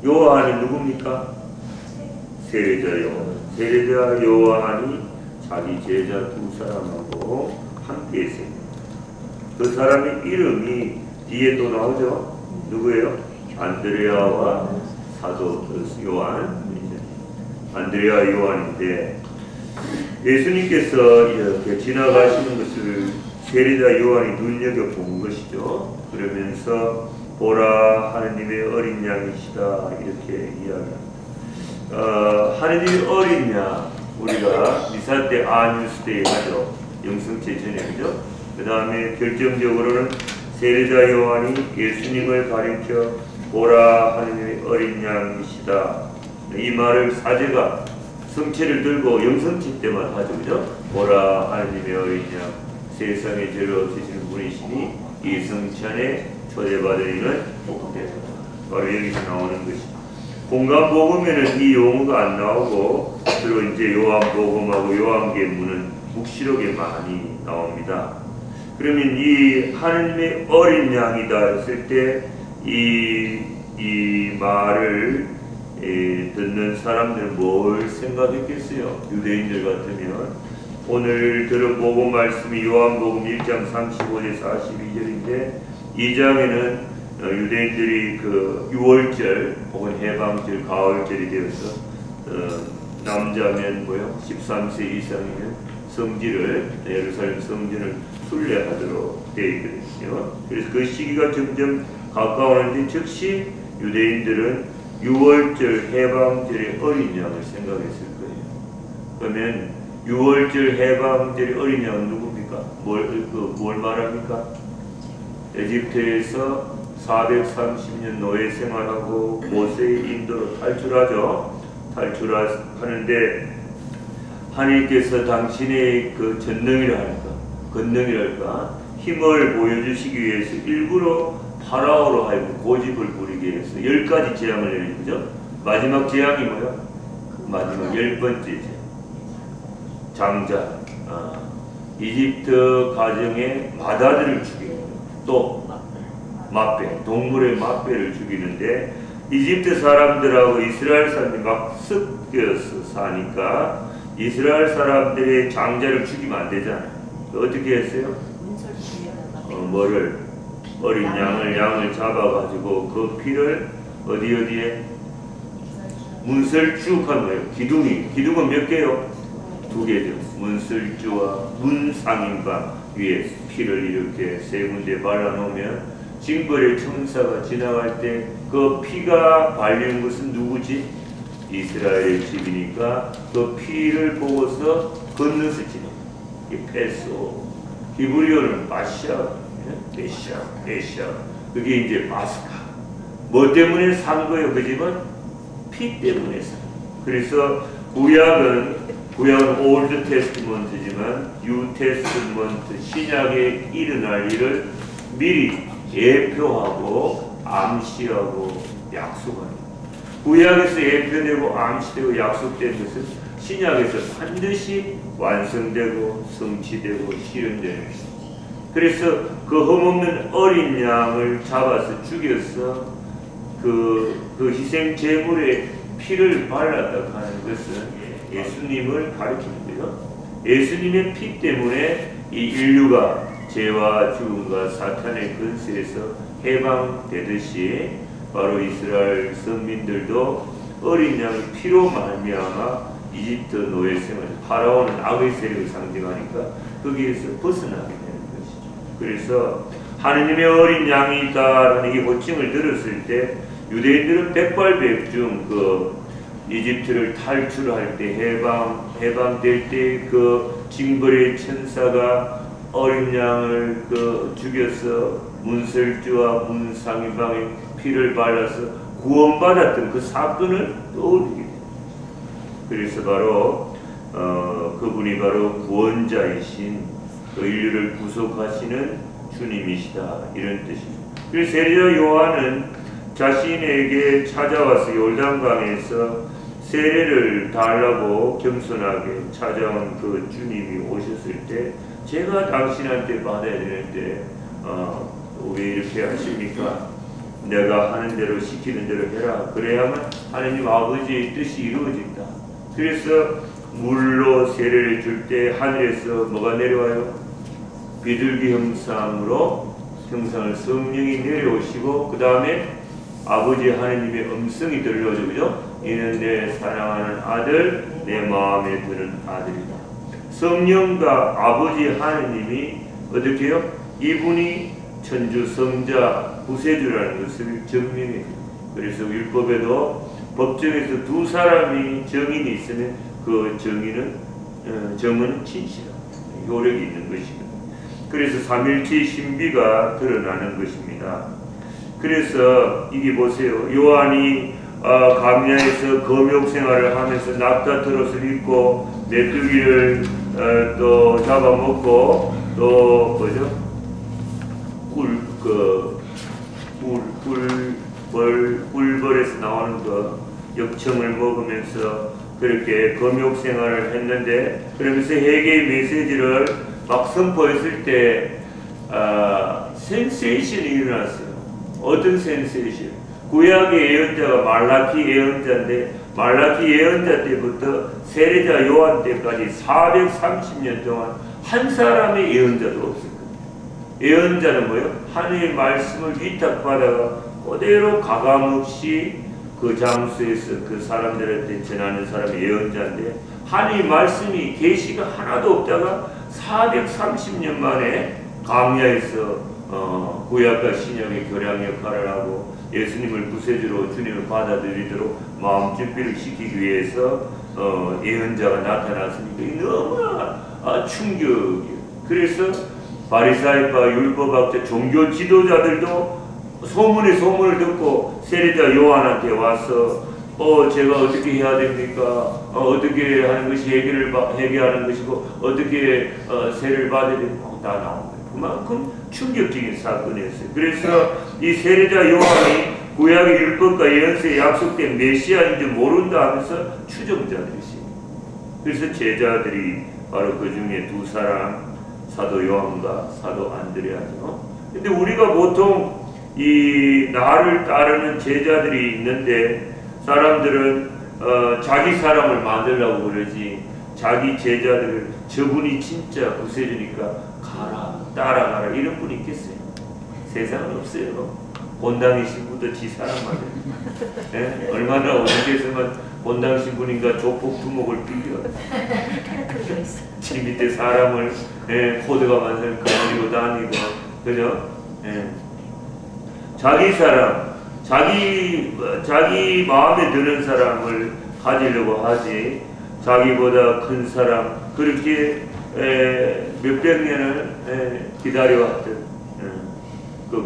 요한이 누굽니까? 세례자 요한. 세례자 요한이 자기 제자 두 사람하고 함께 있습니다. 그 사람의 이름이 뒤에 또 나오죠? 누구예요? 안드레아와 사도 요한. 안드레아 요한인데, 예수님께서 이렇게 지나가시는 것을 세례자 요한이 눈여겨본 것이죠. 그러면서 보라 하느님의 어린 양이시다 이렇게 이야기합니다. 하느님의 어린 양, 우리가 미사 때 아뉴스 때에 하죠. 영성체 저녁이죠. 그 다음에 결정적으로는 세례자 요한이 예수님을 가리켜 보라 하느님의 어린 양이시다, 이 말을 사제가 성체를 들고 영성체 때만 하죠. 그죠? 보라 하느님의 어린 양, 세상에 죄를 없애시는 분이시니 이 성찬에 초대받으리는 복되다. 바로 여기서 나오는 것입니다. 공간복음에는 이 용어가 안 나오고, 그리고 이제 요한복음하고 요한계문은 묵시록에 많이 나옵니다. 그러면 이 하느님의 어린 양이다 했을 때 이 말을 듣는 사람들은 뭘 생각했겠어요? 유대인들 같으면 오늘 들은 복음 말씀이 요한복음 1장 35절 42절인데, 2장에는 유대인들이 그 유월절 혹은 해방절, 가을절이 되어서 남자면 13세 이상이면 성지를, 예루살렘 성전을 순례하도록 되어 있거든요. 그래서 그 시기가 점점 가까워오는데, 즉시 유대인들은 유월절 해방절의 어린 양을 생각했을 거예요. 그러면 유월절 해방절의 어린 양은 누굽니까? 뭘 말합니까? 에집트에서 430년 노예 생활하고 모세의 인도로 탈출하죠. 탈출하는데 하나님께서 당신의 그 권능이랄까 힘을 보여주시기 위해서 일부러 파라오로 하여금 고집을 부리게 해서 10가지 재앙을 내리죠. 마지막 재앙이 뭐야? 마지막 10번째 재앙. 장자, 이집트 가정의 마다들을 죽이고, 또 마빼, 동물의 마빼를 죽이는데, 이집트 사람들하고 이스라엘 사람들이 막 섞여서 사니까 이스라엘 사람들의 장자를 죽이면 안 되잖아요. 어떻게 했어요? 어린 양을 잡아가지고 그 피를 어디에? 문설주한 거예요. 기둥은 몇 개요? 2개죠. 문설주와 문상인방 위에 피를 이렇게 3군데 발라놓으면 징벌의 천사가 지나갈 때 그 피가 발리는 것은 누구지? 이스라엘의 집이니까 그 피를 보고서 건너서 지나요. 이게 페소. 히브리어는 메시아. 그게 이제 마스카. 뭐 때문에 산 거예요? 그 집은? 피 때문에 산 거예요. 그래서 구약은 올드 테스트먼트지만 뉴 테스트먼트, 신약에 일어날 일을 미리 예표하고 암시하고 약속하는, 구약에서 예표되고 암시되고 약속된 것은 신약에서 반드시 완성되고 성취되고 실현되는 것입니다. 그래서 그 흠없는 어린 양을 잡아서 죽여서 그 희생 제물에 피를 발랐다고 하는 것은 예수님을 가리키는데요. 예수님의 피 때문에 이 인류가 죄와 죽음과 사탄의 근세에서 해방되듯이 바로 이스라엘 선민들도 어린 양의 피로 말미암아 이집트 노예 생활, 파라오는 악의 세력을 상징하니까 거기에서 벗어나게 되는 것이죠. 그래서 하느님의 어린 양이다라는 이 호칭을 들었을 때 유대인들은 백발백중 그 이집트를 탈출할 때 해방될 때 그 징벌의 천사가 어린 양을 죽여서 문설주와 문상인방의 피를 발라서 구원받았던 그 사건을 떠올리게 됩니다. 그래서 바로 그분이 바로 구원자이신 그 인류를 구속하시는 주님이시다, 이런 뜻입니다. 그래서 세례자 요한은 자신에게 찾아와서 요르단강에서 세례를 달라고 겸손하게 찾아온 그 주님이 오셨을 때, 제가 당신한테 받아야 되는데 왜 이렇게 하십니까? 내가 하는 대로 시키는 대로 해라. 그래야만 하나님 아버지의 뜻이 이루어진다. 그래서 물로 세례를 줄 때 하늘에서 뭐가 내려와요? 비둘기 형상으로 형상을 성령이 내려오시고 그 다음에 아버지 하나님의 음성이 들려오죠. 그죠? 이는 내 사랑하는 아들, 내 마음에 드는 아들이다. 성령과 아버지 하나님이 어떻게 해요? 이분이 천주 성자 구세주라는 것을 증명해요. 그래서 율법에도 법정에서 두 사람이 정인이 있으면 그 정은 진실하고 효력이 있는 것입니다. 그래서 삼일체 신비가 드러나는 것입니다. 그래서 이게 보세요. 요한이 감야에서 검역 생활을 하면서 낙타트롯을 입고 메뚜기를 또 잡아먹고 또 뭐죠? 꿀벌에서 나오는 그 역청을 먹으면서 그렇게 검역 생활을 했는데, 그러면서 회개의 메시지를 막 선포했을 때 센세이션이 일어났어요. 어떤 센세이션? 구약의 예언자가 말라키 예언자인데, 말라키 예언자 때부터 세례자 요한 때까지 430년 동안 한 사람의 예언자도 없었거든요. 예언자는 뭐예요? 하나님의 말씀을 위탁받아가 그대로 가감없이 그 장소에서 그 사람들한테 전하는 사람이 예언자인데, 하나님의 말씀이 계시가 하나도 없다가 430년 만에 광야에서 구약과 신약의 교량 역할을 하고 예수님을 구세주로 주님을 받아들이도록 마음 준비를 시키기 위해서 예언자가 나타났으니까 이 너무나 충격이에요. 그래서 바리사이파, 율법학자, 종교 지도자들도 소문을 듣고 세례자 요한한테 와서 제가 어떻게 해야 됩니까? 어떻게 하는 것이 회개하는 것이고 어떻게 세례를 받아야 됩니까? 다 나온 거예요. 그만큼 충격적인 사건이었어요. 그래서 이 세례자 요한이 구약의 율법과 예언서에 약속된 메시아인지 모른다 하면서 추종자들이십니다. 그래서 제자들이 바로 그 중에 두 사람, 사도 요한과 사도 안드레아죠. 근데 우리가 보통 이 나를 따르는 제자들이 있는데, 사람들은 자기 사람을 만들려고 그러지 자기 제자들을 저분이 진짜 구세주니까 가라, 따라가라 이런 분이 있겠어요? 세상은 없어요. 본당 신부도 지 사람 만들어요. 얼마나 어디에서만 본당 신부니까 조폭 두목을 빌려 지 밑에 사람을 코드가 만들 거리고 다니고, 그죠? 자기 사람, 자기 마음에 드는 사람을 가지려고 하지, 자기보다 큰 사람, 그렇게 몇백 년을 기다려왔던 그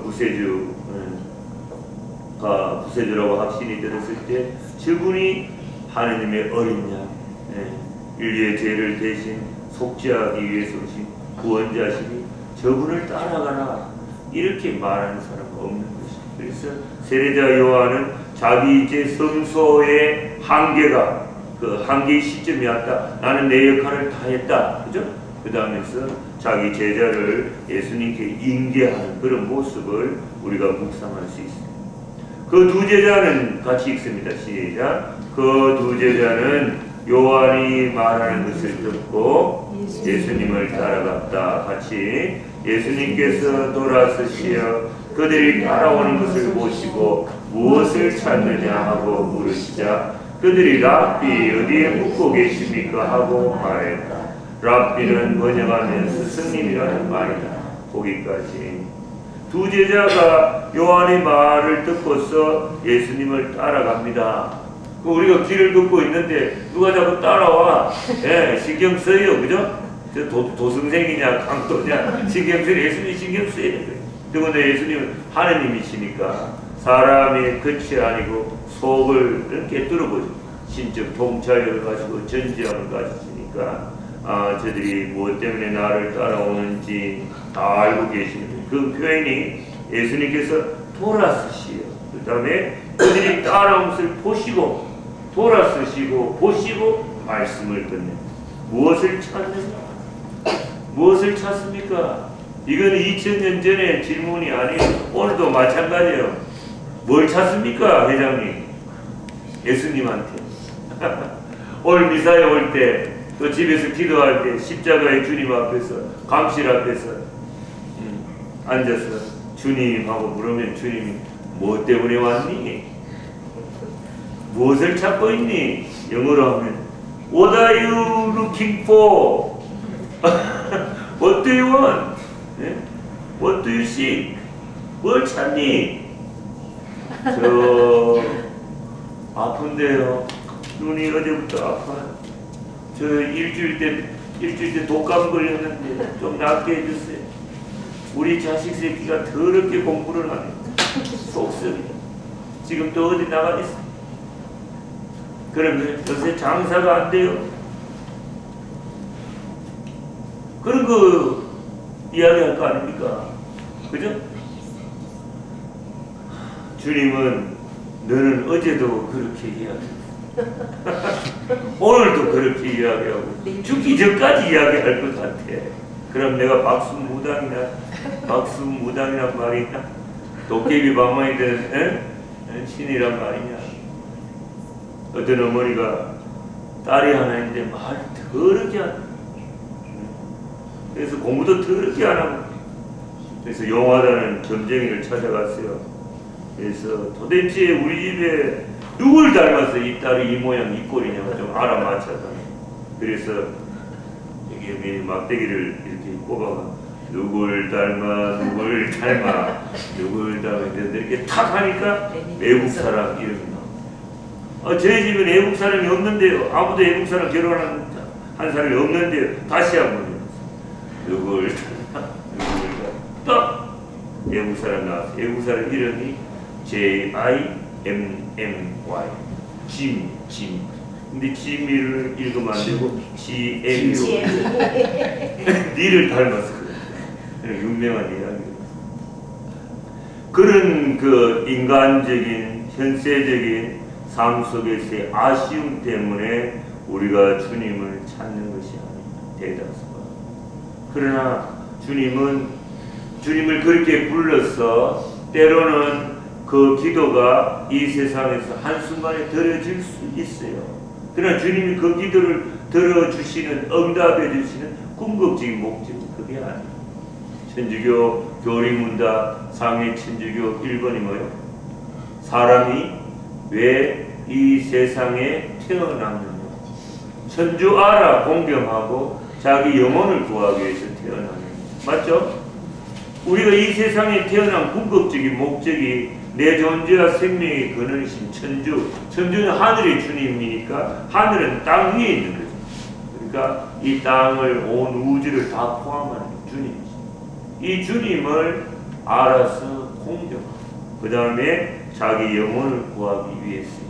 구세주라고 확신이 들었을 때 저분이 하느님의 어린 양, 인류의 죄를 대신 속죄하기 위해서 오신 구원자시니 저분을 따라가라, 이렇게 말하는 사람은 없는 것입니다. 그래서 세례자 요한은 자기 이제 성소의 한계가, 그 한계의 시점이 왔다. 나는 내 역할을 다 했다. 그죠? 그 다음에서 자기 제자를 예수님께 인계하는 그런 모습을 우리가 묵상할 수 있습니다. 그 두 제자는 같이 읽습니다. 시작. 그 두 제자는 요한이 말하는 것을 듣고 예수님을 따라갔다. 같이. 예수님께서 돌아서시어 그들이 따라오는 것을 보시고 무엇을 찾느냐 하고 물으시자 그들이 랍비 어디에 묵고 계십니까 하고 말했다. 랍비는 번역하면 스승님이라는 말이다. 거기까지. 두 제자가 요한의 말을 듣고서 예수님을 따라갑니다. 우리가 길을 걷고 있는데 누가 자꾸 따라와. 신경 써요. 그죠? 도승생이냐 강도냐 신경 써요. 예수님이 신경 써야 돼요. 더군다나 예수님은 하느님이시니까 사람의 끝이 아니고 속을 이렇게 뚫어보죠. 신적 통찰력을 가지고 전지함을 가지시니까 저들이 무엇 때문에 나를 따라오는지 다 알고 계시는 그 표현이 예수님께서 돌아서시오. 그 다음에 그들이 따라온 것을 보시고 돌아서시고 보시고 말씀을 듣는. 무엇을 찾느냐? 무엇을 찾습니까? 이건 2000년 전의 질문이 아니에요. 오늘도 마찬가지예요. 뭘 찾습니까, 회장님? 예수님한테. 오늘 미사에 올 때, 또 집에서 기도할 때, 십자가의 주님 앞에서, 감실 앞에서 앉아서 주님하고 물으면 주님이 뭐 때문에 왔니? 무엇을 찾고 있니? 영어로 하면 What are you looking for? What do you want? What do you seek? 뭘 찾니? 저 아픈데요. 눈이 어제부터 아파요. 저 일주일 때 독감 걸렸는데 좀 낫게 해주세요. 우리 자식 새끼가 더럽게 공부를 하네. 속썩이. 지금 또 어디 나가 있어. 그러면 요새 장사가 안 돼요. 그런 거 이야기할 거 아닙니까? 그죠? 주님은 너는 어제도 그렇게 이야기했어. 오늘도 그렇게 이야기하고 죽기 전까지 이야기할 것 같아. 그럼 내가 박수무당이란 말이냐? 도깨비 방망이 되는 신이란 말이냐? 어떤 어머니가 딸이 하나 있는데 말 더럽게 안 해. 그래서 공부도 더럽게 안 하고, 그래서 용하다는 점쟁이를 찾아갔어요. 그래서 도대체 우리 집에 누굴 닮아서 이 딸이 이 모양 이 꼴이냐고 좀 알아맞혀서, 그래서 여기 막대기를 이렇게 꼽아가 누굴 닮아 이렇게 탁 하니까 외국 사람 이름이 나와. 저희 집은 외국 사람이 없는데요. 아무도 외국 사람 결혼한 사람이 없는데요. 다시 한번 누굴 닮아 딱 외국 사람 나왔어요. 외국 사람 이름이 J-I-M-M-Y 짐. 근데 짐을 읽으면 안 되고 G-M으로 니를 닮았어. 유명한 이야기. 그런 그 인간적인 현세적인 삶 속에서의 아쉬움 때문에 우리가 주님을 찾는 것이 아닙니다. 대다수가. 그러나 주님을 그렇게 불러서 때로는 그 기도가 이 세상에서 한순간에 들어질 수 있어요. 그러나 주님이 그 기도를 들어주시는, 응답해 주시는 궁극적인 목적은 그게 아니에요. 천주교 교리문답 상해 천주교 1번이 뭐예요? 사람이 왜 이 세상에 태어났느냐. 천주 알아 공경하고 자기 영혼을 구하기 위해서 태어나는 맞죠? 우리가 이 세상에 태어난 궁극적인 목적이 내 존재와 생명의 근원이신 천주. 천주는 하늘의 주님이니까 하늘은 땅 위에 있는 거죠. 그러니까 이 땅을 온 우주를 다 포함하는 주님이죠. 이 주님을 알아서 공경하고 그 다음에 자기 영혼을 구하기 위해서입니다.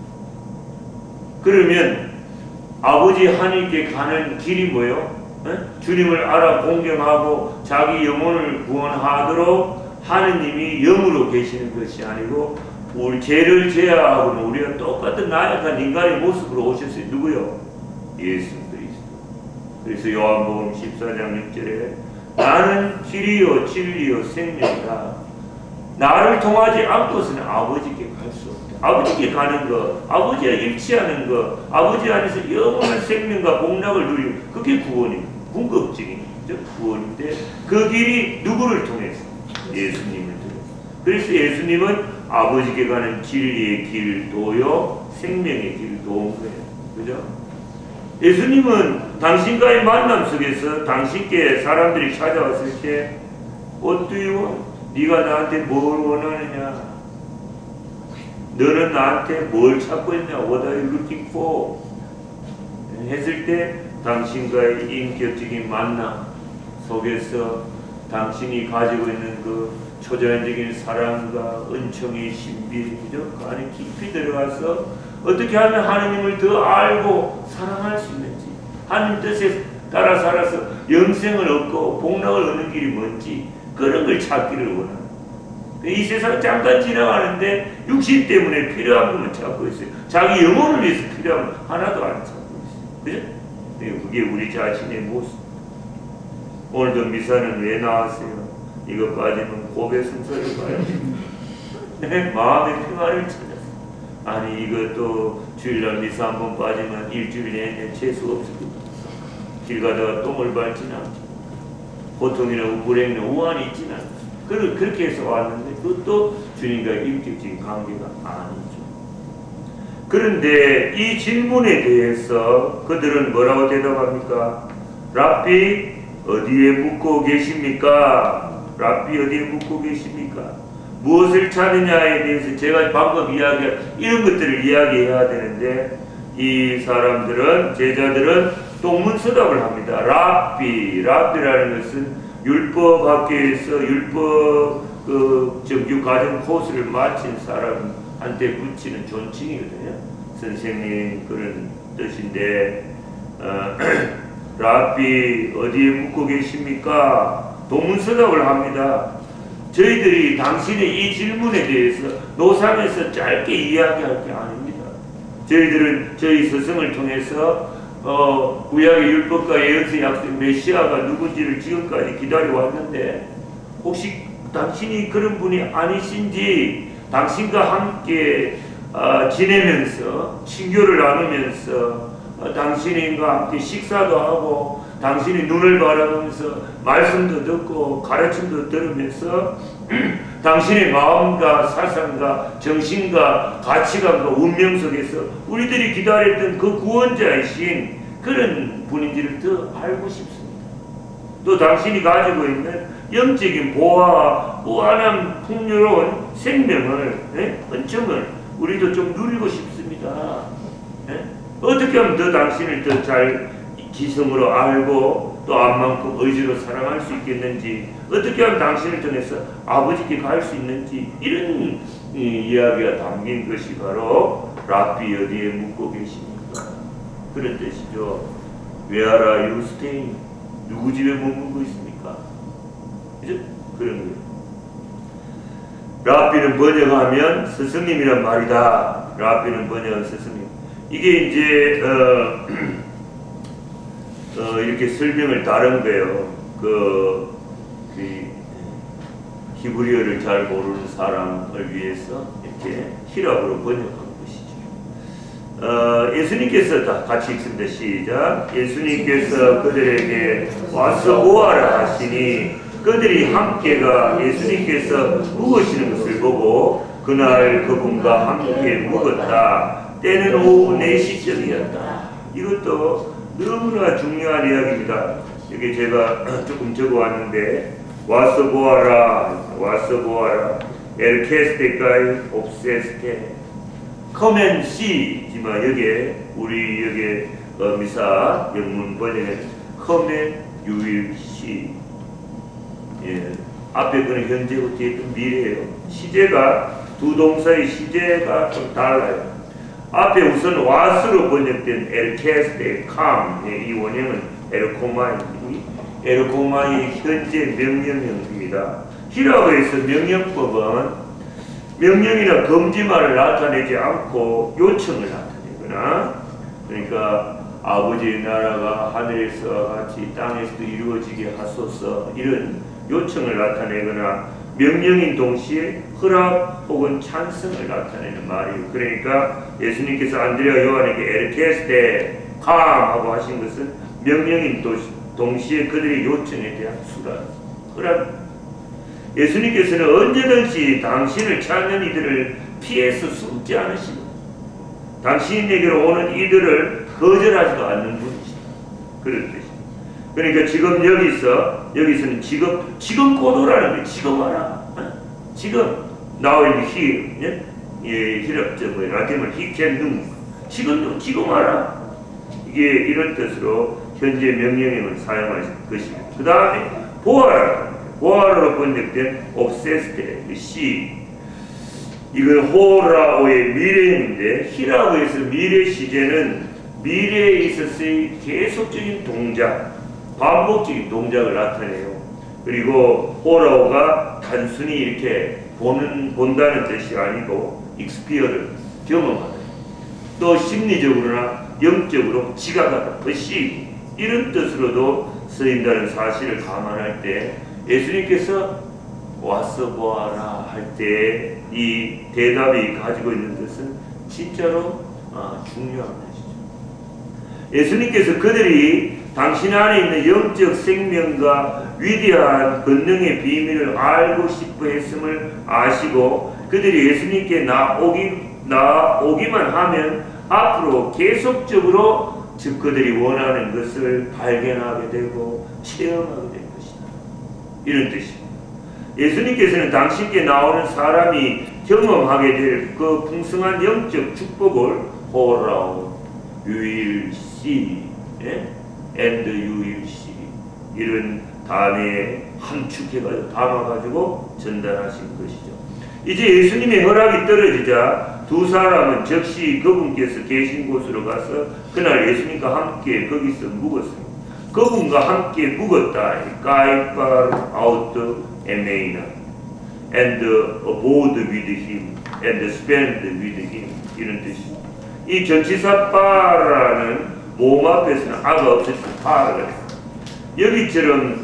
그러면 아버지 하나님께 가는 길이 뭐예요? 주님을 알아 공경하고 자기 영혼을 구원하도록 하느님이 영으로 계시는 것이 아니고 우리 죄를 제하고는 우리가 똑같은 나약한 인간의 모습으로 오셨어요. 누구요? 예수 그리스도. 그래서 요한복음 14장 6절에 나는 길이요 진리요 생명이다. 나를 통하지 않고서는 아버지께 갈 수 없다. 아버지께 가는 것, 아버지와 일치하는 것, 아버지 안에서 영원한 생명과 복락을 누리는 그게 구원입니다. 궁극적인 구원인데 그 길이 누구를 통해서? 예수님을 통해서. 그래서 예수님은 아버지께 가는 진리의 길, 도요, 생명의 길, 도인 거예요. 그죠? 예수님은 당신과의 만남 속에서 당신께 사람들이 찾아왔을 때 어때요? 네가 나한테 뭘 원하느냐? 너는 나한테 뭘 찾고 있냐? What are you looking for? 했을 때 당신과의 인격적인 만남 속에서 당신이 가지고 있는 그 초자연적인 사랑과 은총의 신비, 그죠? 그 안에 깊이 들어가서 어떻게 하면 하느님을 더 알고 사랑할 수 있는지, 하느님 뜻에 따라 살아서 영생을 얻고 복락을 얻는 길이 뭔지 그런 걸 찾기를 원합니다. 이 세상 잠깐 지나가는데 육신 때문에 필요한 것만 찾고 있어요. 자기 영혼을 위해서 필요한 것 하나도 안 찾고 있어요. 그죠? 그게 우리 자신의 모습. 오늘도 미사는 왜 나왔어요? 이거 빠지면 고개 순서를 봐야 됩니다. 마음의 평안을 찾았어. 아니 이것도 주일날 미사 한번 빠지면 일주일 내내 재수 없을 것 같아. 길 가다가 똥을 밟지는 않지. 고통이나 불행이나 우환이 있지는 않아. 그렇게 해서 왔는데 그것도 주님과의 인격적인 관계가 아니죠. 그런데 이 질문에 대해서 그들은 뭐라고 대답합니까? 랍비 어디에 묵고 계십니까? 랍비 어디에 묵고 계십니까? 무엇을 찾느냐에 대해서 제가 방금 이야기한 이런 것들을 이야기해야 되는데 이 사람들은 제자들은 동문서답을 합니다. 랍비라는 것은 율법 학교에서 율법 정규 과정 코스를 마친 사람한테 붙이는 존칭이거든요. 선생님 그런 뜻인데 랍비 어디에 묵고 계십니까? 동문서답을 합니다. 저희들이 당신의 이 질문에 대해서 노상에서 짧게 이야기할 게 아닙니다. 저희들은 저희 스승을 통해서 구약의 율법과 예언서의 약속 메시아가 누군지를 지금까지 기다려왔는데 혹시 당신이 그런 분이 아니신지 당신과 함께 지내면서 친교를 나누면서 당신과 함께 식사도 하고 당신이 눈을 바라보면서 말씀도 듣고 가르침도 들으면서 당신의 마음과 사상과 정신과 가치관과 운명 속에서 우리들이 기다렸던 그 구원자이신 그런 분인지를 더 알고 싶습니다. 또 당신이 가지고 있는 영적인 보화와 무한한 풍요로운 생명을 은총을 우리도 좀 누리고 싶습니다. 어떻게 하면 더 당신을 더 잘 지성으로 알고 또 암만큼 의지로 사랑할 수 있겠는지 어떻게 하면 당신을 통해서 아버지께 갈 수 있는지 이런 이야기가 담긴 것이 바로 랍비 어디에 묵고 계십니까? 그런 뜻이죠. Where are you staying? 누구 집에 머물고 있습니까? 그죠? 그런 거예요. 랍비는 번역하면 스승님이란 말이다. 랍비는 번역한 스승님. 이게 이제 이렇게 설명을 다른 거예요. 그 히브리어를 잘 모르는 사람을 위해서 이렇게 히랍으로 번역한 것이죠. 예수님께서 다 같이 읽습니다. 시작. 예수님께서 그들에게 와서 보아라 하시니 그들이 함께가 예수님께서 묵으시는 것을 보고 그날 그분과 함께 묵었다. 때는 오후 4시쯤이었다. 이것도 너무나 중요한 이야기입니다. 여기 제가 조금 적어왔는데 와서 보아라 엘케스테까이 옵세스테 come and see 지만 여기에 우리 여기에 미사 영문 번역에 come and you will see 앞에 거는 현재고 뒤에 건 미래예요. 시제가 두 동사의 시제가 좀 달라요. 앞에 우선 와스로 번역된 엘케스테 캄 이 원형은 에르코마이 현재 명령형입니다. 히라어에서 명령법은 명령이나 금지말을 나타내지 않고 요청을 나타내거나 그러니까 아버지의 나라가 하늘에서 같이 땅에서도 이루어지게 하소서 이런 요청을 나타내거나 명령인 동시에 허락 혹은 찬성을 나타내는 말이에요. 그러니까 예수님께서 안드레와 요한에게 에르케스테 캄 하고 하신 것은 명령인 동시에 그들의 요청에 대한 허락. 예수님께서는 언제든지 당신을 찾는 이들을 피해서 숨지 않으시고 당신에게로 오는 이들을 거절하지도 않는 분이시다. 그런 뜻입니다. 그러니까 지금 여기서는 지금 고도라는 거예요. 지금 와라. 지금 now and here. 라틴말 he can do. 지금 와라. 이게 이런 뜻으로 현재 명령형을 사용할 것입니다. 그 다음에 보아라로 번역된 obsessed 시 이건 호라오의 미래인데 히라오에서 미래 시제는 미래에 있어서의 계속적인 동작 반복적인 동작을 나타내요. 그리고 호라오가 단순히 이렇게 본다는 뜻이 아니고 익스피어를 경험하는 또 심리적으로나 영적으로 지각하다, 것이 이런 뜻으로도 쓰인다는 사실을 감안할 때 예수님께서 와서 보아라 할 때 이 대답이 가지고 있는 것은 진짜로 중요한 것이죠. 예수님께서 그들이 당신 안에 있는 영적 생명과 위대한 권능의 비밀을 알고 싶어 했음을 아시고 그들이 예수님께 나오기만 하면 앞으로 계속적으로 즉 그들이 원하는 것을 발견하게 되고 체험하게 될 것이다. 이런 뜻입니다. 예수님께서는 당신께 나오는 사람이 경험하게 될 그 풍성한 영적 축복을 hold, you will see, and you will see 이런 단어에 함축해가지고 담아가지고 전달하신 것이죠. 이제 예수님의 허락이 떨어지자 두 사람은 즉시 그분께서 계신 곳으로 가서 그날 예수님과 함께 거기서 묵었습니다. 그분과 함께 묵었다. 가이파 아우트 에메이나 and abode with him and spend with him 이런 뜻입니다. 이 전치사 파라는 모음 앞에서는 아가 없어서 파라가 됐습니다. 여기처럼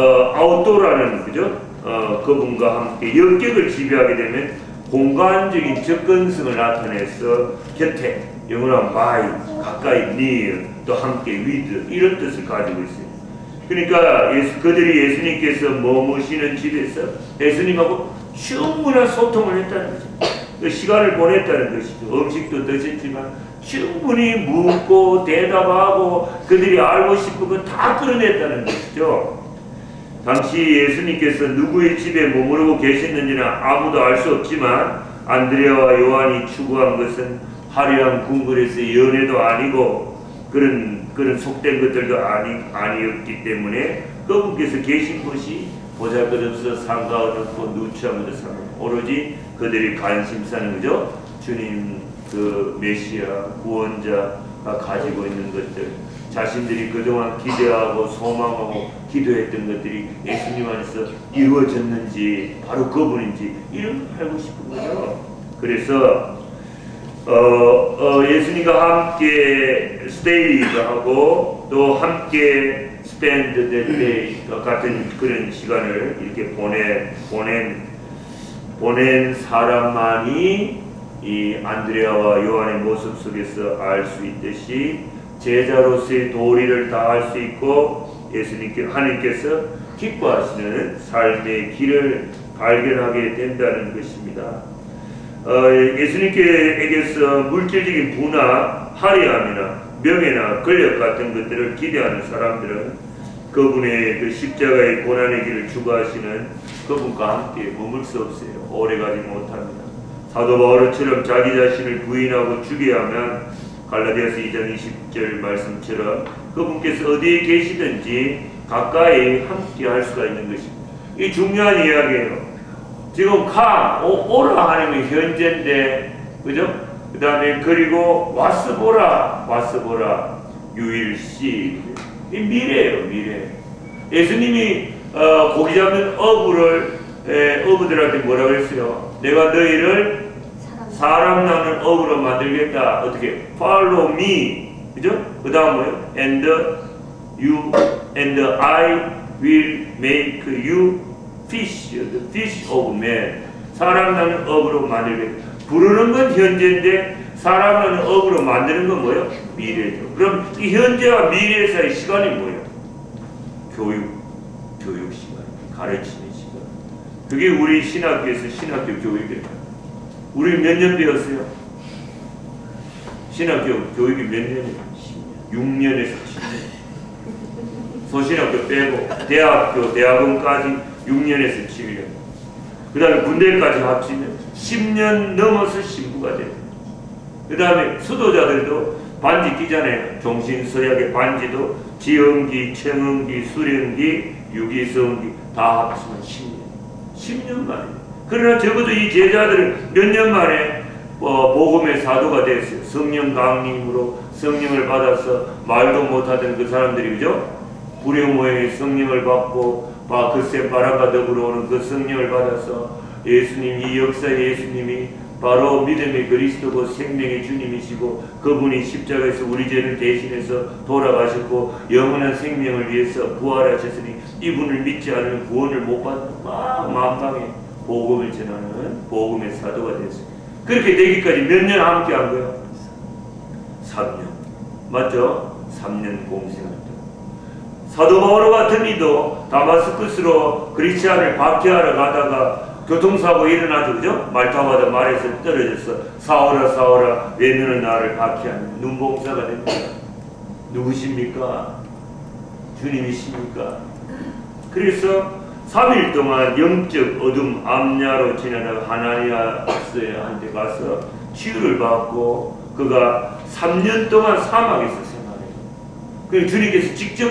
아우토라는 그죠? 그분과 함께 역격을 지배하게 되면 공간적인 접근성을 나타내서 곁에 영어로 by 가까이 near 또 함께 with 이런 뜻을 가지고 있어요. 그러니까 그들이 예수님께서 머무시는 집에서 예수님하고 충분한 소통을 했다는 거죠. 그 시간을 보냈다는 것이죠. 음식도 드셨지만 충분히 묻고 대답하고 그들이 알고 싶은 건 다 끌어냈다는 것이죠. 당시 예수님께서 누구의 집에 머무르고 계셨는지는 아무도 알 수 없지만 안드레아와 요한이 추구한 것은 화려한 궁궐에서의 연애도 아니고 그런 속된 것들도 아니었기 때문에 그분께서 계신 곳이 보잘것없어 상가없고 누추한 것도 상관없고 오로지 그들이 관심사는 거죠. 주님 그 메시아 구원자가 가지고 있는 것들 자신들이 그동안 기대하고 소망하고 기도했던 것들이 예수님 안에서 이루어졌는지 바로 그분인지 이런 걸 알고 싶은 거죠. 그래서 예수님과 함께 스테이도 하고 또 함께 spend that day 같은 그런 시간을 이렇게 보낸 사람만이 이 안드레아와 요한의 모습 속에서 알 수 있듯이 제자로서의 도리를 다할 수 있고 하나님께서 기뻐하시는 삶의 길을 발견하게 된다는 것입니다. 예수님께서 물질적인 부나 화려함이나 명예나 권력 같은 것들을 기대하는 사람들은 그분의 그 십자가의 고난의 길을 추구하시는 그분과 함께 머물 수 없어요. 오래가지 못합니다. 사도 바울처럼 자기 자신을 부인하고 죽여야 하면 갈라디아서 2장 20절 말씀처럼 그분께서 어디에 계시든지 가까이 함께 할 수가 있는 것입니다. 이 중요한 이야기예요. 지금 오라 하는 게 현재인데, 그죠? 그 다음에 그리고 와서 보라, you will see. 이 미래예요, 미래. 예수님이 고기 잡는 어부들한테 뭐라고 그랬어요? 내가 너희를 사람 낳는 어부로 만들겠다. 어떻게? Follow me. 그죠? 그 다음 뭐예요? And I will make you fish, the fish of men. 사람 낳는 어부로 만들겠다. 부르는 건 현재인데 사람 낳는 어부로 만드는 건 뭐예요? 미래죠. 그럼 이 현재와 미래 사이 시간이 뭐예요? 교육 시간, 가르치는 시간. 그게 우리 신학교에서 신학교 교육이에요. 우리 몇 년 배웠어요? 신학교 교육이 몇 년이에요? 6년에서 7년. 소신학교 빼고 대학원까지 6년에서 7년. 그 다음에 군대까지 합치면 10년 넘어서 신부가 돼요. 그 다음에 수도자들도 반지 끼잖아요. 종신서약의 반지도 지음기, 청음기, 수령기, 유기성기 다 합치면 10년. 10년 만에. 그러나 적어도 이 제자들은 몇 년 만에 복음의 사도가 됐어요. 성령 강림으로 성령을 받아서 말도 못하던 그 사람들이 그죠? 불의 모양의 성령을 받고 그새 바람과 더불어 오는 그 성령을 받아서 예수님 이 역사의 예수님이 바로 믿음의 그리스도고 생명의 주님이시고 그분이 십자가에서 우리 죄를 대신해서 돌아가셨고 영원한 생명을 위해서 부활하셨으니 이분을 믿지 않으면 구원을 못 받는 만방에 복음을 전하는 복음의 사도가 됐어요. 그렇게 되기까지 몇 년 함께 한 거예요? 3년. 맞죠? 3년 공생활. 사도 바울 같은 이도 다마스쿠스로 크리스찬을 박해하러 가다가 교통사고 일어나죠. 그죠? 말 타고 가다 말에서 떨어졌어. 사오라 사오라 왜 너는 나를 박해하니? 눈봉사가 됩니다. 누구십니까? 주님이십니까? 그래서 3일 동안 영적 어둠 암야로 지나다가 하나니아스한테 가서 치유를 받고 그가 3년 동안 사막에서 생활해요. 그리고 주님께서 직접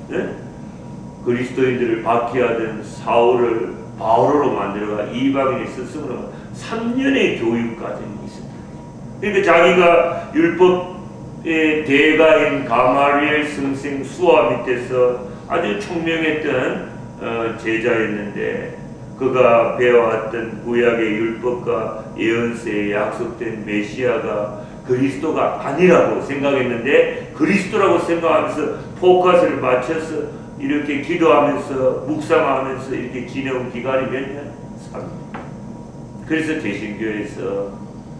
그리스도인들을 박해하던 사울을 바울로 만들어가 이방인의 스승으로 3년의 교육 과정이 있습니다. 그러니까 자기가 율법의 대가인 가말리엘 선생 수아 밑에서 아주 총명했던 제자였는데 그가 배워왔던 구약의 율법과 예언서에 약속된 메시아가 그리스도가 아니라고 생각했는데 그리스도라고 생각하면서 포커스를 맞춰서 이렇게 기도하면서 묵상하면서 이렇게 지내온 기간이 몇 년? 3년. 그래서 개신교에서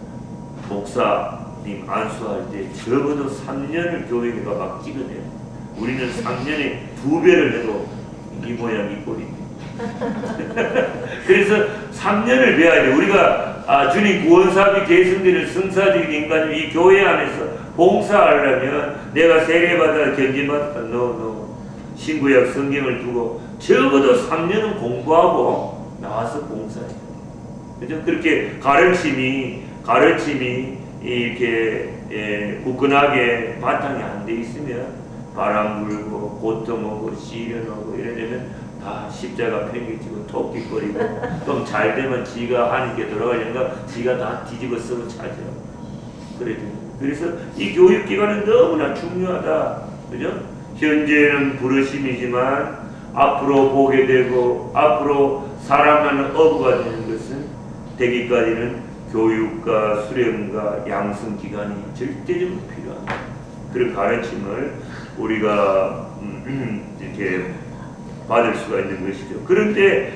목사님 안수할 때 적어도 3년을 교회가 막 찍어내요. 우리는 3년에 2배를 해도 이 모양 이 꼴입니다. 그래서 3년을 배워야 돼. 우리가 주님 구원사비 계승되는 성사적인 인간이 이 교회 안에서 봉사하려면 내가 세례받아 견진받아 신구약 성경을 두고 적어도 3년은 공부하고 나와서 봉사해요. 그죠? 그렇게 가르침이 이렇게 굳건하게 바탕이 안 돼 있으면 바람 불고 고통 오고 시련 오고 이러려면 다 십자가 팽개치고 토끼거리고 좀 잘 되면 지가 하나님께 돌아가려니까 지가 다 뒤집어 쓰고 차죠. 그래서 이 교육기관은 너무나 중요하다. 그죠? 현재는 부르심이지만 앞으로 보게 되고 앞으로 사랑하는 어부가 되는 것은 되기까지는 교육과 수련과 양성기간이 절대적으로 필요합니다. 그런 가르침을 우리가 이렇게 받을 수가 있는 것이죠. 그런데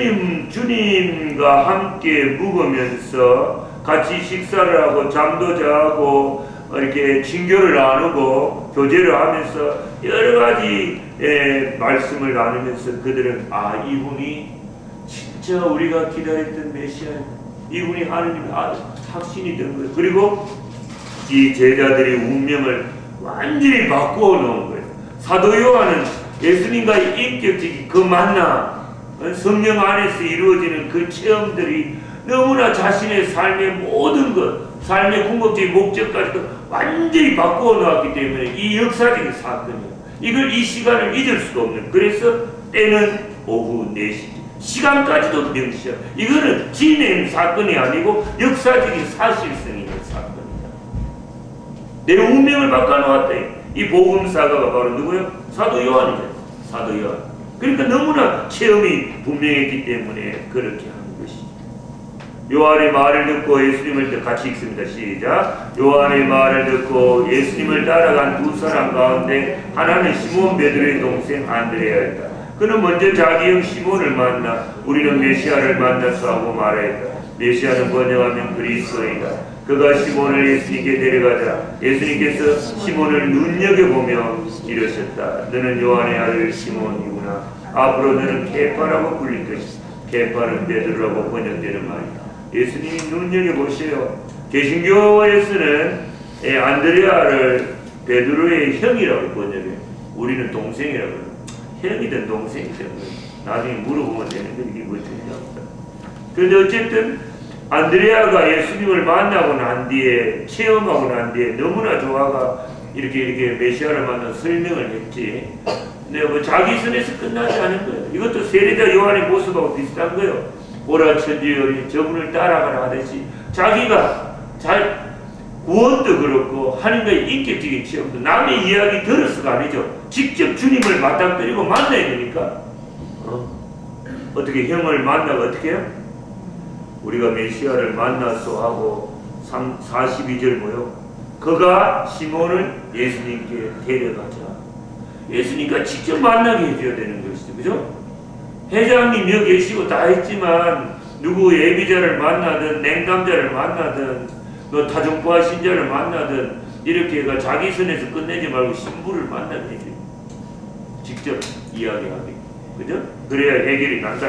주님과 함께 묵으면서 같이 식사를 하고 잠도 자고 이렇게 친교를 나누고 교제를 하면서 여러 가지 말씀을 나누면서 그들은 이분이 진짜 우리가 기다렸던 메시아, 이분이 하느님의 아들 확신이 된 거예요. 그리고 이 제자들의 운명을 완전히 바꾸어 놓은 거예요. 사도 요한은 예수님과의 인격적인 그 만남, 성령 안에서 이루어지는 그 체험들이 너무나 자신의 삶의 모든 것, 삶의 궁극적인 목적까지 완전히 바꾸어 놓았기 때문에 이 역사적인 사건이에요. 이걸 이 시간을 잊을 수가 없는. 그래서 때는 오후 4시. 시간까지도 명시해요. 이거는 진행 사건이 아니고 역사적인 사실성이 있는 사건이다. 내 운명을 바꿔놓았다. 이 복음사가가 바로 누구예요? 사도 요한이죠. 사도 요한. 그러니까 너무나 체험이 분명했기 때문에 그렇게 하는 것이죠. 요한의 말을 듣고 예수님을 같이 읽습니다. 시작. 요한의 말을 듣고 예수님을 따라간 두 사람 가운데 하나는 시몬 베드로의 동생 안드레아였다. 그는 먼저 자기 형 시몬을 만나 우리는 메시아를 만났어 하고 말하였다. 메시아는 번역하면 그리스도이다. 그가 시몬을 예수님께 데려가자 예수님께서 시몬을 눈여겨보며 이르셨다. 너는 요한의 아들 시몬이구나. 앞으로 너는 케파라고 불릴 것이다. 케파는 베드로라고 번역되는 말이다. 예수님이 눈여겨보세요. 개신교에서는 안드레아를 베드로의 형이라고 번역해요. 우리는 동생이라고 해요. 형이든 동생이든 나중에 물어보면 되는데 이게 뭐 중요합니다. 그런데 어쨌든 안드레아가 예수님을 만나고 난 뒤에 체험하고 난 뒤에 너무나 좋아가 이렇게 메시아를 만나 설명을 했지. 근데 뭐 자기 선에서 끝나지 않은 거예요. 이것도 세례자 요한의 모습하고 비슷한 거예요. 보라 천지여리 저분을 따라가라 하듯이 자기가 잘 구원도 그렇고 하나님과의 인격적인 체험도 남의 이야기 들어서가 아니죠. 직접 주님을 맞닥뜨리고 만나야 되니까 어떻게 형을 만나고 어떻게 해요? 우리가 메시아를 만나서 하고 42절 뭐요? 그가 시몬을 예수님께 데려가자. 예수님과 직접 만나게 해줘야 되는 것이죠. 그죠? 회장님 여기 계시고 다 했지만 누구 예비자를 만나든 냉담자를 만나든 또 타종부하 신자를 만나든 이렇게 해가 자기 선에서 끝내지 말고 신부를 만나게 해줘요. 직접 이야기하게. 그죠? 그래야 해결이 난다.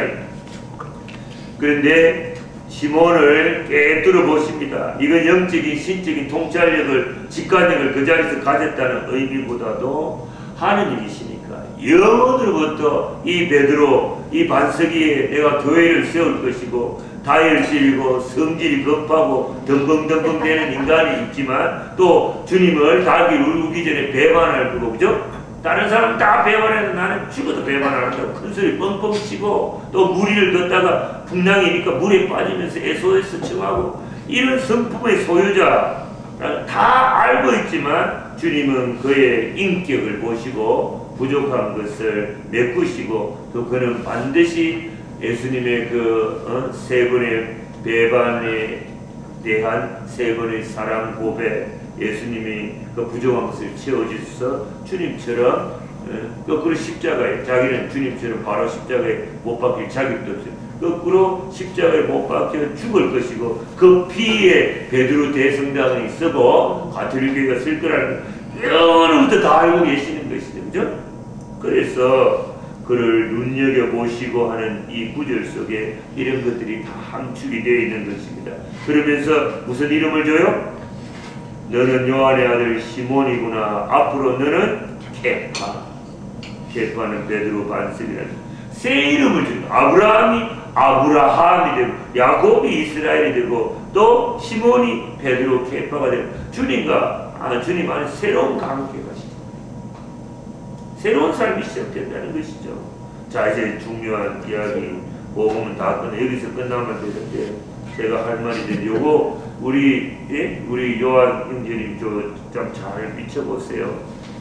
그런데 시몬을 깨뚫어 보십니다. 이건 영적인 신적인 통찰력을 직관력을 그 자리에서 가졌다는 의미보다도 하느님이시니까 영원으로부터 이 베드로 이 반석위에 내가 교회를 세울 것이고 다혈질이고 성질이 급하고 덩벙덩벙 되는 인간이 있지만 또 주님을 닭이 울기 전에 배반할 거고 그죠? 다른 사람 다 배반해도 나는 죽어도 배반 안 한다고 큰 소리 뻥뻥 치고 또 무리를 걷다가 풍랑이니까 물에 빠지면서 SOS 청하고 이런 성품의 소유자 다 알고 있지만 주님은 그의 인격을 보시고 부족한 것을 메꾸시고 또 그는 반드시 예수님의 그 세 번의 배반에 대한 세 번의 사랑 고백 예수님이 그 부족한 것을 채워주셔서 주님처럼 거꾸로 십자가에 자기는 주님처럼 바로 십자가에 못 박힐 자격도 없어요. 거꾸로 십자가에 못 박혀 죽을 것이고 그 피에 베드로 대성당이 쓰고 가톨릭교회가 쓸 거라는 영원부터 다 알고 계시는 것이죠. 그죠? 그래서 그를 눈여겨보시고 하는 이 구절 속에 이런 것들이 다 함축이 되어 있는 것입니다. 그러면서 무슨 이름을 줘요? 너는 요한의 아들 시몬이구나. 앞으로 너는 케파. 케파는 베드로 반석이라는 새 이름을 주는 아브라함이 아브라함이 되고 야곱이 이스라엘이 되고 또 시몬이 베드로 케파가 되고 주님과 주님 안에 새로운 관계가 시작. 새로운 삶이 시작된다는 것이죠. 자 이제 중요한 이야기 복음은 다 끝나 여기서 끝나면 되는데 제가 할 말이 있는데 요거 우리 요한 형제님 좀 잘 미쳐보세요.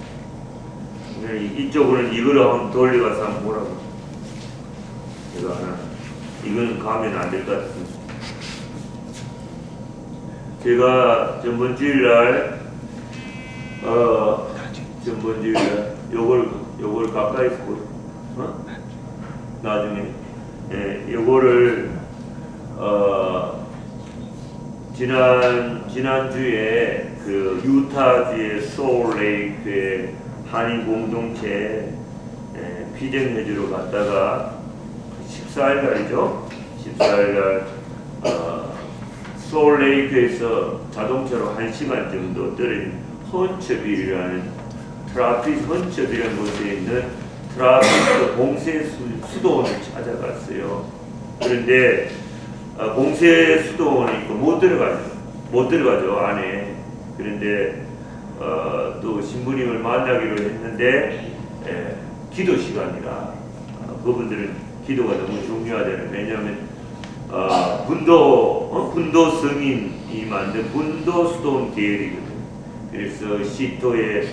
이쪽으로는 이걸 한번 돌려가서 한번 보라고. 제가 하나 이거는 가면 안 될 것 같습니다. 제가 전번 주일날 요걸 가까이서 나중에 요거를 지난주에 그 유타주의 소울레이크의 한인 공동체 피정해주러 갔다가 14일날이죠. 14일날 소울레이크에서 자동차로 1시간 정도 떨어진 헌첩이라는 헌첩이라는 곳에 있는 트라피스 공세 수도원을 찾아갔어요. 그런데 공세 수도원이 있고 못 들어가죠 안에. 그런데 또 신부님을 만나기로 했는데 기도 시간이라 그분들은 기도가 너무 중요하잖아요. 왜냐하면 분도 성인이 만든 분도 수도원 계열이거든요. 그래서 시토의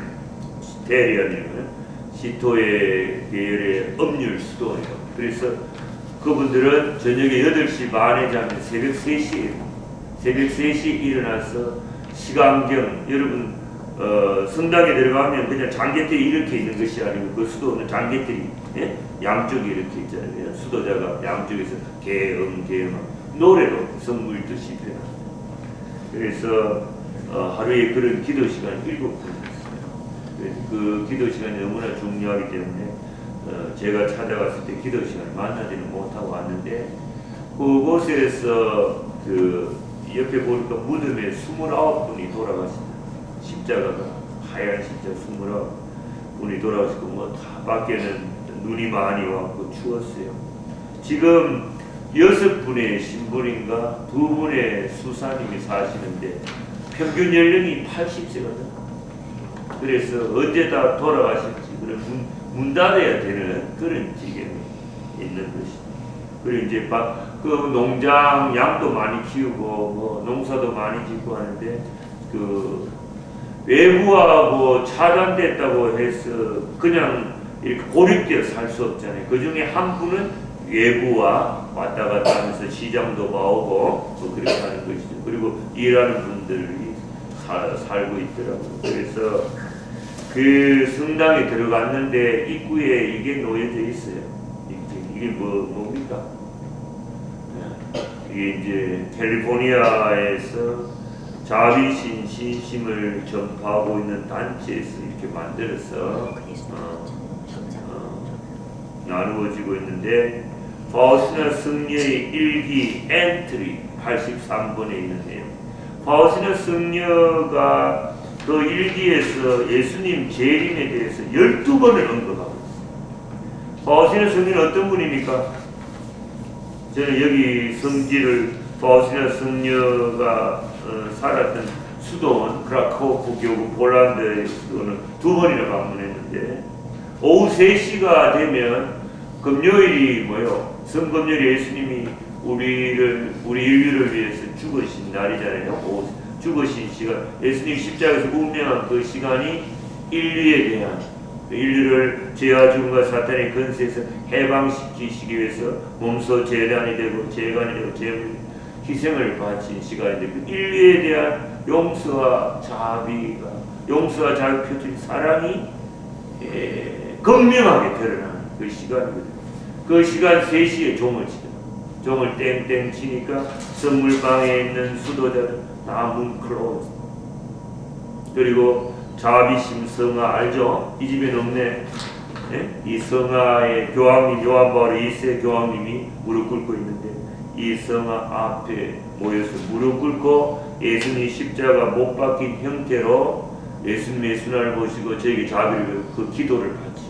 대리아니면 시토의 계열의 법률 수도원이에요. 그래서 그분들은 저녁에 8시 반에 자면 새벽 3시에 새벽 3시에 일어나서 시간경 여러분 성당에 들어가면 그냥 장계들이 이렇게 있는 것이 아니고 그 수도는 장계들이 양쪽에 이렇게 있잖아요. 수도자가 양쪽에서 개음 노래로 성물 뜻이 돼요. 그래서 하루에 그런 기도 시간이 7분 있어요. 그 기도 시간이 너무나 중요하기 때문에 제가 찾아갔을 때 기도 시간을 만나지는 못하고 왔는데 그곳에서 그 옆에 보니까 무덤에 29분이 돌아가십니다. 십자가가 하얀 십자가 29분이 돌아가시고 뭐 다 밖에는 눈이 많이 왔고 추웠어요. 지금 6분의 신부님과 2분의 수사님이 사시는데 평균 연령이 80세가 돼요. 그래서 언제 다 돌아가실지 그런 문 닫아야 되는 그런 지경이 있는 것입니다. 그리고 이제 그 농장 양도 많이 키우고 뭐 농사도 많이 짓고 하는데 그 외부하고 차단됐다고 해서 그냥 이렇게 고립되어 살 수 없잖아요. 그 중에 한 분은 외부와 왔다 갔다 하면서 시장도 봐오고 뭐 그렇게 하는 것이죠. 그리고 일하는 분들이 살고 있더라고요. 그래서 그 성당에 들어갔는데 입구에 이게 놓여져 있어요. 이게 뭡니까? 이게 이제 캘리포니아에서 자비신 신심을 전파하고 있는 단체에서 이렇게 만들어서 나누어지고 있는데 파우스티나 승려의 일기 엔트리 83번에 있는 내용. 파우스티나 승려가 그 일기에서 예수님 재림에 대해서 12번을 언급하고 있습니다. 파우스티나 승려는 어떤 분입니까? 저는 여기 성지를 파우스티나 승려가 살았던 수도원 크라코프 교구 폴란드의 수도원을 2번이나 방문했는데 오후 3시가 되면 금요일이 뭐요? 성금요일 예수님이 우리 인류를 위해서 죽으신 날이잖아요. 죽으신 시간, 예수님 십자가에서 운명한 그 시간이 인류에 대한 인류를 죄와 죽음과 사탄의 근세에서 해방시키시기 위해서 몸소 제단이 되고 재간이 되고 희생을 바친 시간인데 그 인류에 대한 용서와 자비가 용서와 자비 표출인 사랑이 극명하게 드러나는 그 시간이거든요. 그 시간 3시에 종을 치죠. 종을 땡땡 치니까 선물방에 있는 수도자들 다 문 클로즈. 그리고 자비심 성화 알죠? 이 집에는 없네. 네? 이 성화의 교황님 요한 바울 2세 교황님이 무릎 꿇고 있는데 이 성화 앞에 모여서 무릎 꿇고 예수님 십자가 못 박힌 형태로 예수님의 순환을 보시고 저에게 자비를 그 기도를 바치.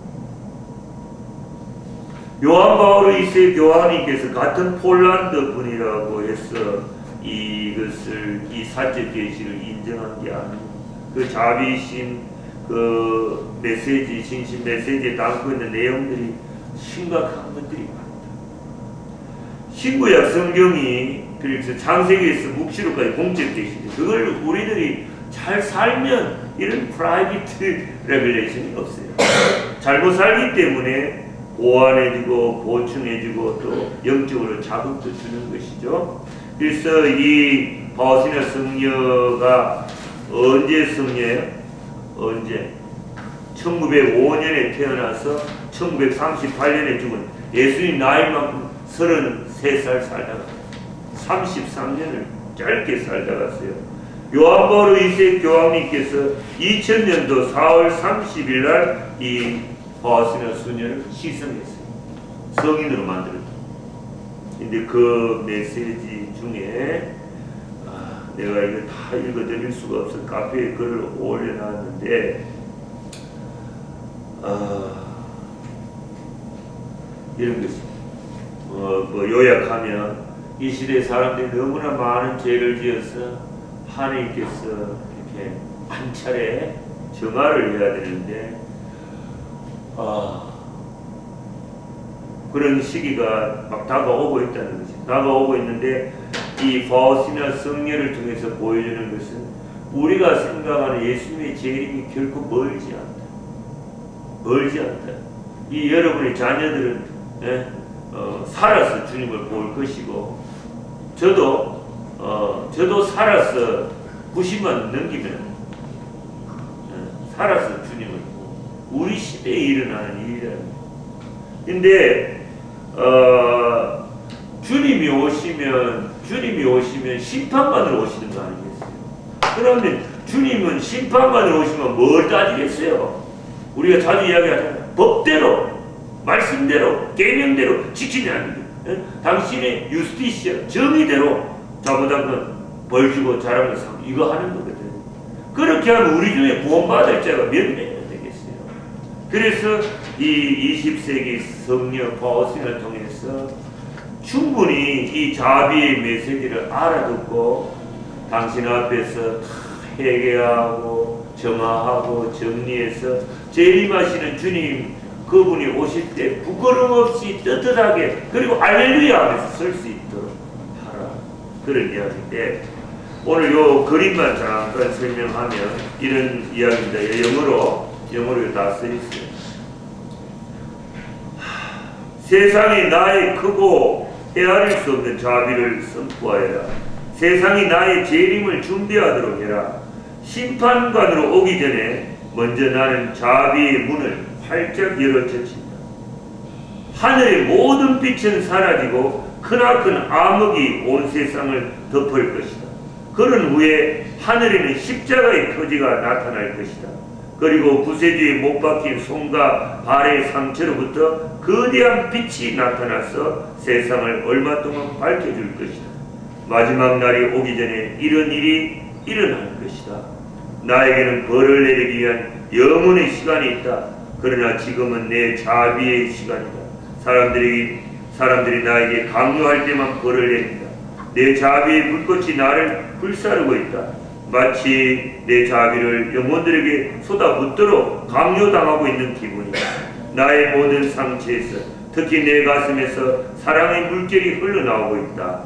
요한 바울 2세 교황님께서 같은 폴란드 분이라고 해서 이것을 이 사적 계시를 인정한 게 아니에요. 그 자비심 그 메시지 진심 메시지에 담고 있는 내용들이 심각한 것들이 많다. 신구약 성경이 그래서 창세기에서 묵시록까지 공적되시죠. 그걸 우리들이 잘 살면 이런 프라이빗 레벨레이션이 없어요. 잘못 살기 때문에 보완해주고 보충해주고 또 영적으로 자극도 주는 것이죠. 그래서 이 파우스티나 성녀가 언제 성녀예요? 언제? 1905년에 태어나서 1938년에 죽은 예수님 나이만큼 33살 살다가 33년을 짧게 살다 갔어요. 요한 바울 2세 교황님께서 2000년도 4월 30일 날 이 파우스티나 수녀를 시성했어요. 성인으로 만들었다. 근데 그 메시지 중에 내가 이거 다 읽어드릴 수가 없어 카페에 글을 올려놨는데 이런 것이 뭐 요약하면 이 시대 사람들이 너무나 많은 죄를 지어서 하나님께서 이렇게 한 차례 정화를 해야 되는데 그런 시기가 막 다가오고 있다는 것이 다가오고 있는데 이 파우스티나 성녀를 통해서 보여주는 것은 우리가 생각하는 예수님의 재림이 결코 멀지 않다. 멀지 않다. 이 여러분의 자녀들은 살아서 주님을 볼 것이고 저도 살아서 90만 넘기면 살아서 주님을 보고 우리 시대에 일어나는 일이라는. 근데 주님이 오시면 심판관으로 오시는 거 아니겠어요? 그러면 주님은 심판관으로 오시면 뭘 따지겠어요? 우리가 자주 이야기하잖아요. 법대로, 말씀대로, 계명대로 지키냐는 게. 당신의 유스티시아, 정의대로 잘못한 벌 주고 잘하는 상 이거 하는 거거든. 그렇게 하면 우리 중에 구원받을 자가 몇 명이나 되겠어요? 그래서 이 20세기 성녀 파우스티나를 통해서 충분히 이 자비의 메시지를 알아듣고 당신 앞에서 회개하고 정화하고 정리해서 재림하시는 주님 그분이 오실 때 부끄럼 없이 떳떳하게 그리고 알렐루야 하면서 설 수 있도록 하라. 그런 이야기인데 오늘 요 그림만 잠깐 설명하면 이런 이야기입니다. 영어로 다 써있어요. 세상이 나의 크고 헤아릴 수 없는 자비를 선포하여라. 세상이 나의 재림을 준비하도록 해라. 심판관으로 오기 전에 먼저 나는 자비의 문을 활짝 열어젖힌다. 하늘의 모든 빛은 사라지고 크나큰 암흑이 온 세상을 덮을 것이다. 그런 후에 하늘에는 십자가의 표지가 나타날 것이다. 그리고 구세주에 못 박힌 손과 발의 상처로부터 거대한 빛이 나타나서 세상을 얼마 동안 밝혀줄 것이다. 마지막 날이 오기 전에 이런 일이 일어날 것이다. 나에게는 벌을 내리기 위한 영원의 시간이 있다. 그러나 지금은 내 자비의 시간이다. 사람들이 나에게 강요할 때만 벌을 내린다. 내 자비의 불꽃이 나를 불사르고 있다. 마치 내 자비를 영혼들에게 쏟아붓도록 강요당하고 있는 기분이다. 나의 모든 상처에서, 특히 내 가슴에서 사랑의 물결이 흘러나오고 있다.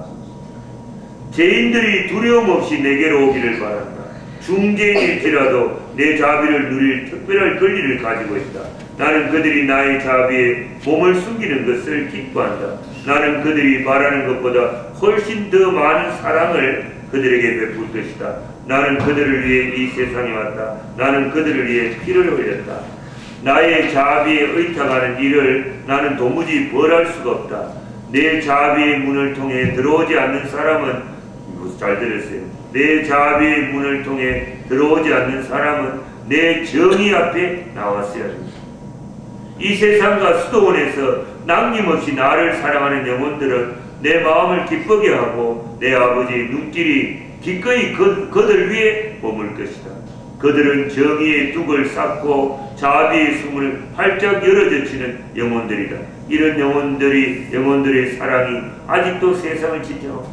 죄인들이 두려움 없이 내게로 오기를 바란다. 중죄인일지라도 내 자비를 누릴 특별한 권리를 가지고 있다. 나는 그들이 나의 자비에 몸을 숨기는 것을 기뻐한다. 나는 그들이 바라는 것보다 훨씬 더 많은 사랑을 그들에게 베풀 것이다. 나는 그들을 위해 이 세상에 왔다. 나는 그들을 위해 피를 흘렸다. 나의 자비에 의탁하는 일을 나는 도무지 벌할 수가 없다. 내 자비의 문을 통해 들어오지 않는 사람은, 잘 들으세요. 내 자비의 문을 통해 들어오지 않는 사람은 내 정의 앞에 나왔어야 합니다. 이 세상과 수도원에서 남김없이 나를 사랑하는 영혼들은 내 마음을 기쁘게 하고 내 아버지의 눈길이 기꺼이 그들 위에 머물 것이다. 그들은 정의의 둑을 쌓고 자비의 수문을 활짝 열어젖히는 영혼들이다. 이런 영혼들의 사랑이 아직도 세상을 지켜옵니다.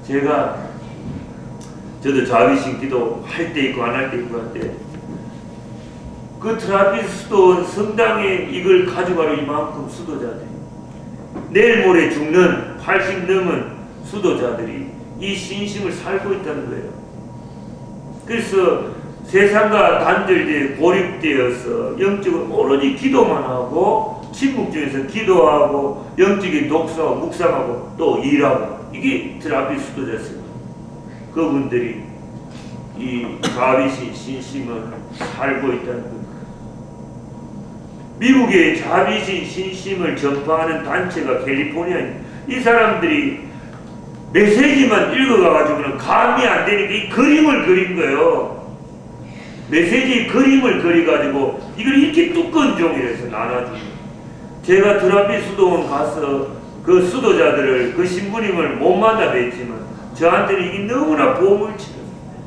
저도 자비신 기도 할 때 있고 안 할 때 있고 한데, 그 트라피스도 성당에 이걸 가져가러 이만큼 수도자들이, 내일 모레 죽는 80 넘은 수도자들이 이 신심을 살고 있다는 거예요. 그래서 세상과 단절되어 고립되어서 영적으로 오로지 기도만 하고, 침묵 중에서 기도하고, 영적인 독서하고 묵상하고 또 일하고, 이게 트라피스도자였어요. 그분들이 이 자비신 신심을 살고 있다는 겁니다. 미국의 자비신 신심을 전파하는 단체가 캘리포니아입니다. 이 사람들이 메시지만 읽어가지고는 감이 안 되니까 이 그림을 그린 거예요. 메시지 그림을 그려가지고 이걸 이렇게 두꺼운 종이라서 나눠줍니다. 제가 트라피 수도원 가서 그 수도자들을, 그 신부님을 못 만나 뵀지만 저한테는 이게 너무나 보물치다.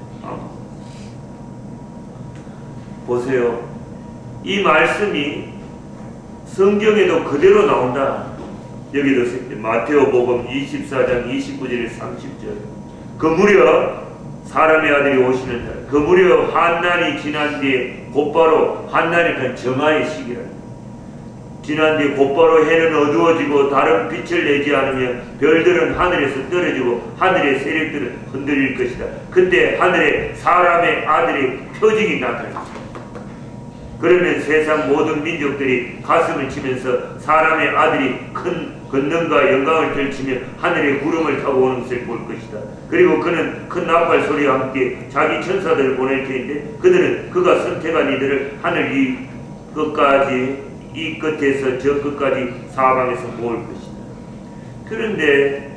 보세요. 이 말씀이 성경에도 그대로 나온다. 여기도 마태오복음 24장 29절에 30절. 그 무렵 사람의 아들이 오시는 날, 그 무렵 한날이 지난 뒤에 곧바로, 한날이니까 정화의 시기라. 지난 뒤에 곧바로 해는 어두워지고 다른 빛을 내지 않으면 별들은 하늘에서 떨어지고 하늘의 세력들은 흔들릴 것이다. 그때 하늘에 사람의 아들의 표징이 나타납니다. 그러면 세상 모든 민족들이 가슴을 치면서 사람의 아들이 큰 권능과 영광을 펼치며 하늘의 구름을 타고 오는 것을 볼 것이다. 그리고 그는 큰 나팔 소리와 함께 자기 천사들을 보낼 터인데, 그들은 그가 선택한 이들을 하늘 이 끝까지, 이 끝에서 저 끝까지 사방에서 모을 것이다. 그런데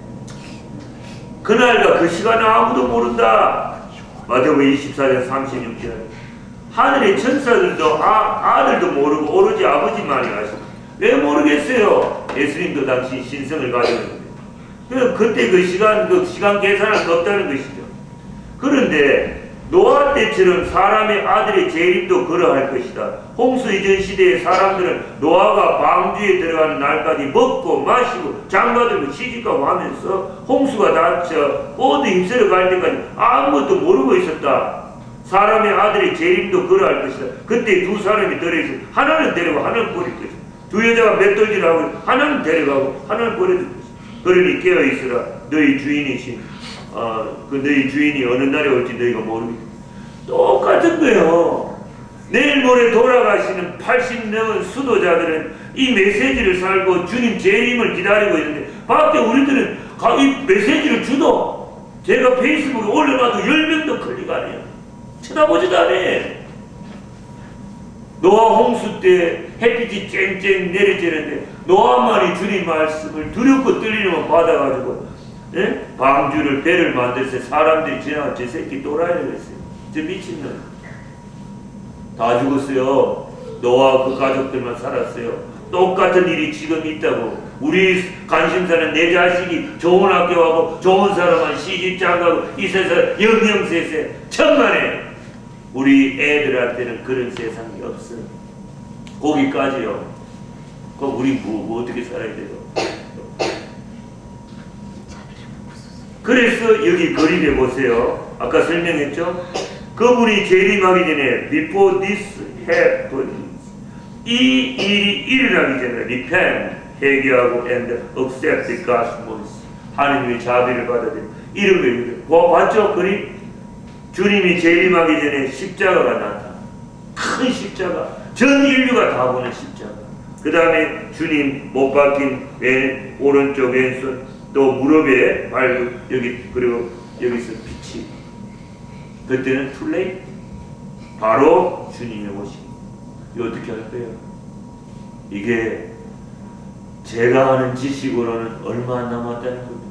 그날과 그 시간은 아무도 모른다. 마태복음 24장 36절. 하늘의 천사들도 아들도 모르고 오로지 아버지만이 아시고. 왜 모르겠어요? 예수님도 당시 신성을 가졌는데. 그때 그 시간 계산할 수 없다는 것이죠. 그런데 노아 때처럼 사람의 아들의 재림도 그러할 것이다. 홍수 이전 시대의 사람들은 노아가 방주에 들어가는 날까지 먹고 마시고 장가들고 시집가고 하면서 홍수가 닥쳐 모두 힘쓰러 갈 때까지 아무것도 모르고 있었다. 사람의 아들의 재림도 그러할 것이다. 그때 두 사람이 들어있어. 하나는 데려가고 하나는 버릴 것이다. 두 여자가 맷돌질하고 하나는 데려가고 하나는 버려둘 것이다. 그러니 깨어있으라. 너희 주인이신 너희 주인이 어느 날에 올지 너희가 모르겠다. 똑같은 거예요. 내일 모레 돌아가시는 80 넘은 수도자들은 이 메시지를 살고 주님 재림을 기다리고 있는데 밖에 우리들은 이 메시지를 주도 제가 페이스북에 올려놔도 10명도 클릭 안 해요. 쳐다보지도 않아요. 노아 홍수 때 햇빛이 쨍쨍 내려지는데 노아만이 주님 말씀을 두렵고 떨리는 받아가지고 예? 방주를 배를 만들어서 사람들이 지나가 저 새끼 또라이를 했어요. 저 미친놈 다 죽었어요. 노아 그 가족들만 살았어요. 똑같은 일이 지금 있다고. 우리 관심사는 내 자식이 좋은 학교 가고 좋은 사람은 시집장 가고 이 세상 영영세세 천만에 우리 애들한테는 그런 세상이 없어요. 거기까지요. 그럼 우리 뭐 어떻게 살아야 돼요? 그래서 여기 그림에 보세요. 아까 설명했죠? 그분이 재림하기 전에 before this happens 이 일이 일어나기 전에 repent 회개하고 and accept the gospel 하느님의 자비를 받아들여 이런 거예요. 봤죠? 그림? 주님이 재림하기 전에 십자가가 나타나. 큰 십자가. 전 인류가 다 보는 십자가. 그 다음에 주님 못 박힌 오른쪽 왼손 또 무릎에 발 여기 그리고 여기서 빛이. 그때는 투레이 바로 주님의 오심. 이거 어떻게 할 거예요? 이게 제가 아는 지식으로는 얼마 안 남았다는 겁니다.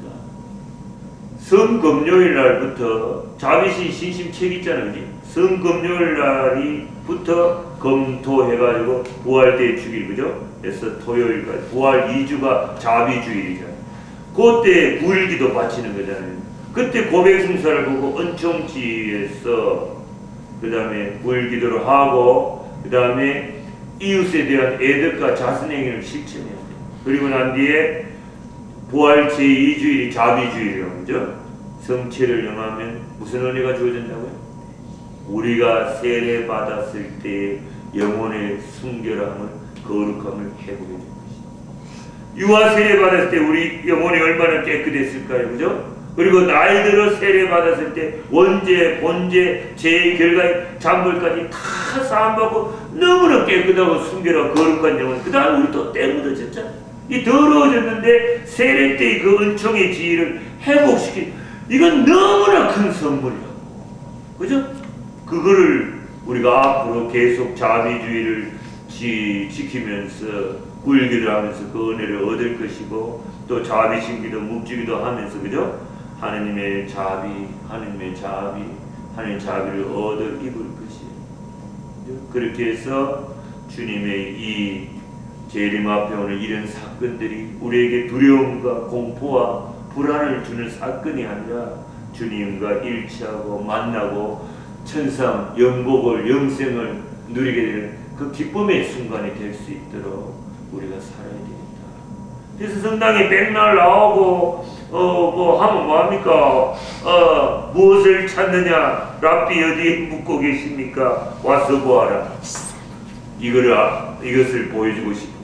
성금요일 날부터 자비신 신심 책 있잖아요. 그지? 성금요일 날이부터 검토 해가지고 부활때 주일 그죠? 그래서 토요일까지 부활 2주가 자비주일이잖아요. 그때 구일기도 바치는 거잖아요. 그때 고백승사를 보고 은총지에서 그 다음에 구일기도를 하고 그 다음에 이웃에 대한 애덕과 자선행위를 실천해야 돼요. 그리고 난 뒤에 부활 제2주일이 자비주일이라고 그죠? 성체를 영하면 무슨 은혜가 주어진다고요? 우리가 세례 받았을 때 영혼의 순결함을 거룩함을 회복해 준 것이다. 유아 세례 받았을 때 우리 영혼이 얼마나 깨끗했을까요? 그죠? 그리고 나이 들어 세례 받았을 때 원죄, 본죄, 죄의 결과의 잔벌까지 다 사함받고 너무나 깨끗하고 순결하고 거룩한 영혼. 그 다음에 우리 또 때 묻어졌잖아요. 이 더러워졌는데 세례 때의 그 은총의 지위를 회복시킨 이건 너무나 큰 선물이라고. 그죠? 그거를 우리가 앞으로 계속 자비주의를 지키면서 굴기를 하면서 그 은혜를 얻을 것이고 또 자비신기도 묵주기도 하면서 그죠? 하느님의 자비, 하느님의 자비를 얻어 입을 것이에요. 그렇게 해서 주님의 이 재림 앞에 오는 이런 사건들이 우리에게 두려움과 공포와 불안을 주는 사건이 아니라 주님과 일치하고 만나고 천상, 영복을, 영생을 누리게 되는 그 기쁨의 순간이 될 수 있도록 우리가 살아야 됩니다. 그래서 성당에 백날 나오고 뭐 하면 뭐합니까? 무엇을 찾느냐? 랍비 어디에 묵고 계십니까? 와서 보아라. 이것을 보여주고 싶어.